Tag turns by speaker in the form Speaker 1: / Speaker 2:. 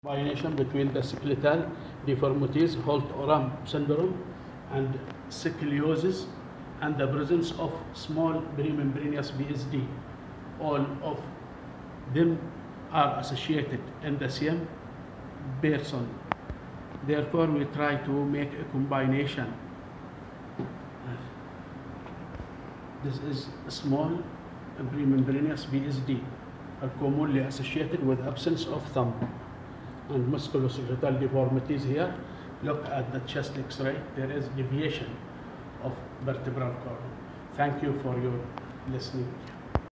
Speaker 1: Combination between the skeletal deformities, Holt Oram Syndrome, and scoliosis, and the presence of small perimembranous VSD. All of them are associated in the same person. Therefore, we try to make a combination. This is a small perimembranous VSD, are commonly associated with absence of thumb. And musculoskeletal deformities here. Look at the chest X-ray. There is deviation of vertebral column. Thank you for your listening.